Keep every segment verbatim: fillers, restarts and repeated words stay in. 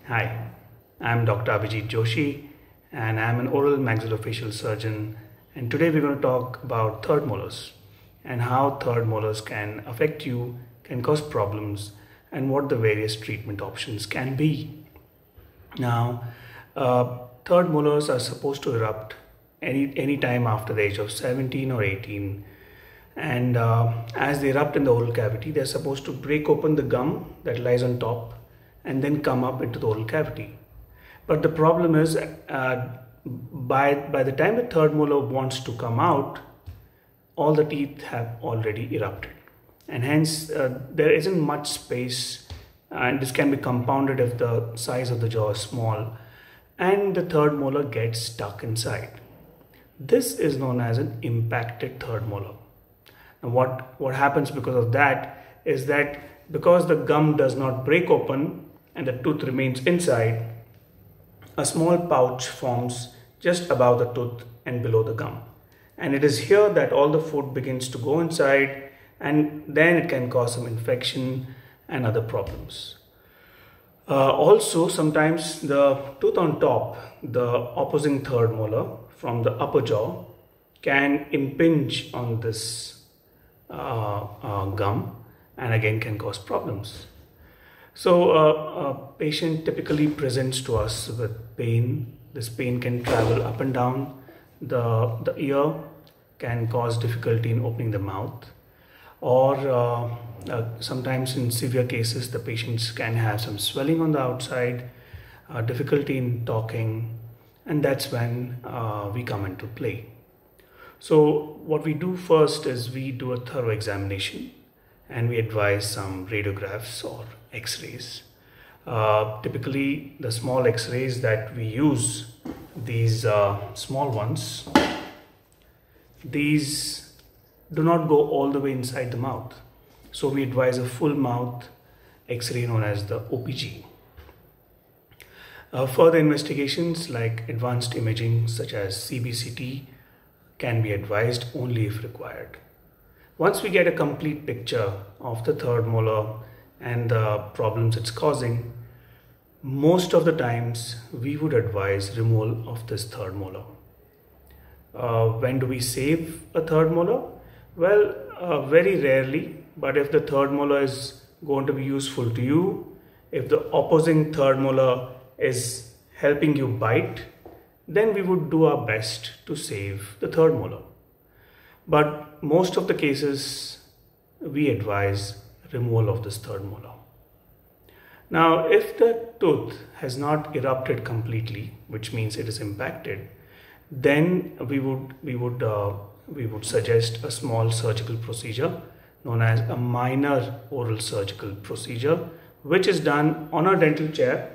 Hi, I'm Doctor Abhijit Joshi and I'm an oral maxillofacial surgeon, and today we're going to talk about third molars and how third molars can affect you, can cause problems, and what the various treatment options can be. Now, uh, third molars are supposed to erupt any any time after the age of seventeen or eighteen, and uh, as they erupt in the oral cavity, they're supposed to break open the gum that lies on top and then come up into the oral cavity. But the problem is, uh, by by the time the third molar wants to come out, all the teeth have already erupted, and hence uh, there isn't much space, and this can be compounded if the size of the jaw is small, and the third molar gets stuck inside. This is known as an impacted third molar. Now, what what happens because of that is that because the gum does not break open and the tooth remains inside, a small pouch forms just above the tooth and below the gum. And it is here that all the food begins to go inside, and then it can cause some infection and other problems. Uh, also, sometimes the tooth on top, the opposing third molar from the upper jaw, can impinge on this uh, uh, gum and again can cause problems. So uh, a patient typically presents to us with pain. This pain can travel up and down the, the ear, can cause difficulty in opening the mouth, or uh, uh, sometimes in severe cases the patients can have some swelling on the outside, uh, difficulty in talking, and that's when uh, we come into play. So what we do first is we do a thorough examination and we advise some radiographs or x-rays. Uh, typically the small x-rays that we use, these uh, small ones, these do not go all the way inside the mouth. So we advise a full mouth x-ray known as the O P G. Uh, further investigations like advanced imaging such as C B C T can be advised only if required. Once we get a complete picture of the third molar and the problems it's causing, most of the times we would advise removal of this third molar. Uh, when do we save a third molar? Well, uh, very rarely, but if the third molar is going to be useful to you, if the opposing third molar is helping you bite, then we would do our best to save the third molar. But most of the cases, we advise removal of this third molar. Now, if the tooth has not erupted completely, which means it is impacted, then we would we would uh, we would suggest a small surgical procedure known as a minor oral surgical procedure, which is done on a dental chair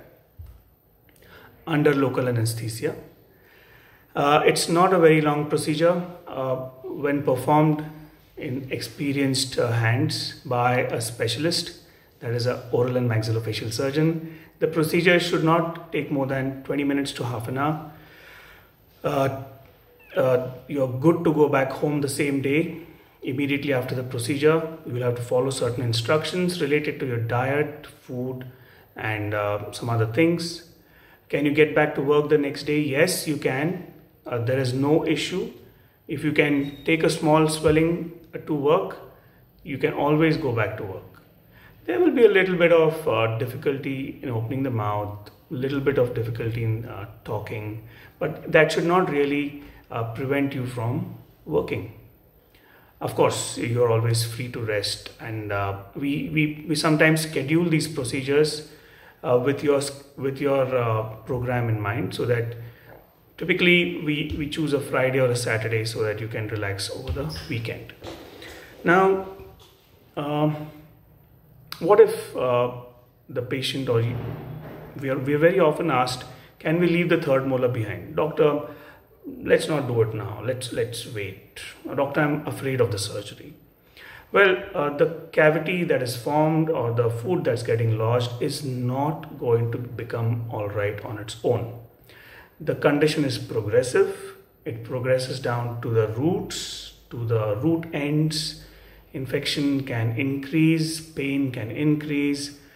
under local anesthesia. Uh, it's not a very long procedure. Uh, when performed in experienced uh, hands by a specialist, that is an oral and maxillofacial surgeon, the procedure should not take more than twenty minutes to half an hour. Uh, uh, you're good to go back home the same day. Immediately after the procedure, you will have to follow certain instructions related to your diet, food, and uh, some other things. Can you get back to work the next day? Yes, you can. Uh, there is no issue. If you can take a small swelling uh, to work, you can always go back to work. There will be a little bit of uh, difficulty in opening the mouth, a little bit of difficulty in uh, talking, but that should not really uh, prevent you from working. Of course, you're always free to rest, and uh, we, we, we sometimes schedule these procedures uh, with your, with your uh, program in mind, so that typically we, we choose a Friday or a Saturday so that you can relax over the weekend. Now, uh, what if uh, the patient or you, we are, we are very often asked, can we leave the third molar behind? Doctor, let's not do it now. Let's, let's wait. Doctor, I'm afraid of the surgery. Well, uh, the cavity that is formed or the food that's getting lodged is not going to become all right on its own. The condition is progressive. It progresses down to the roots, to the root ends. Infection can increase, pain can increase,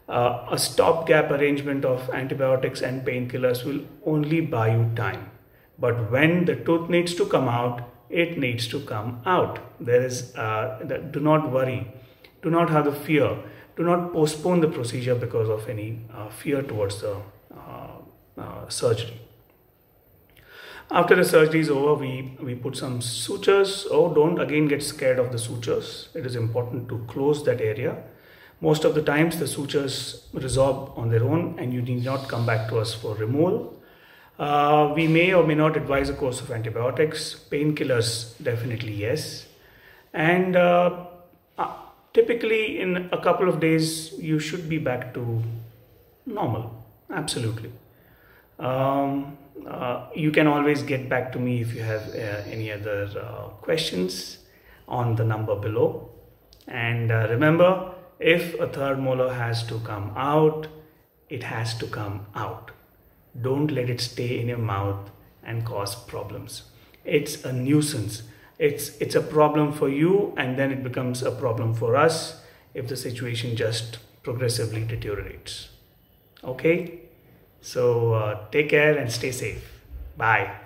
Uh, a stopgap arrangement of antibiotics and painkillers will only buy you time. But when the tooth needs to come out, it needs to come out. There is, uh, that, do not worry. Do not have the fear. Do not postpone the procedure because of any uh, fear towards the uh, uh, surgery. After the surgery is over, we, we put some sutures. Oh, don't again get scared of the sutures. It is important to close that area. Most of the times the sutures resorb on their own and you need not come back to us for removal. Uh, we may or may not advise a course of antibiotics. Painkillers, definitely yes. And uh, uh, typically in a couple of days, you should be back to normal. Absolutely. Um, uh, you can always get back to me if you have uh, any other uh, questions on the number below. And uh, remember, if a third molar has to come out, it has to come out. Don't let it stay in your mouth and cause problems. It's a nuisance. It's, it's a problem for you, and then it becomes a problem for us if the situation just progressively deteriorates. Okay? So uh, take care and stay safe. Bye.